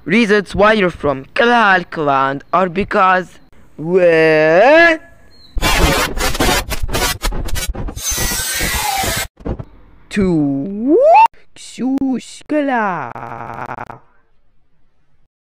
Reasons why you're from Kalal clan are because one, two, Kala.